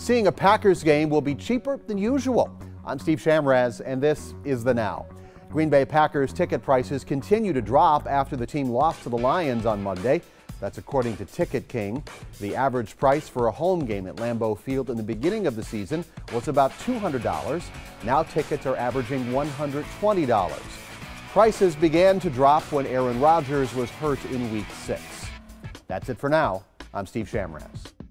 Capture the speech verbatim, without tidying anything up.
Seeing a Packers game will be cheaper than usual. I'm Steve Shamraz, and this is The Now. Green Bay Packers ticket prices continue to drop after the team lost to the Lions on Monday. That's according to Ticket King. The average price for a home game at Lambeau Field in the beginning of the season was about two hundred dollars. Now tickets are averaging one hundred twenty dollars. Prices began to drop when Aaron Rodgers was hurt in week six. That's it for now. I'm Steve Shamraz.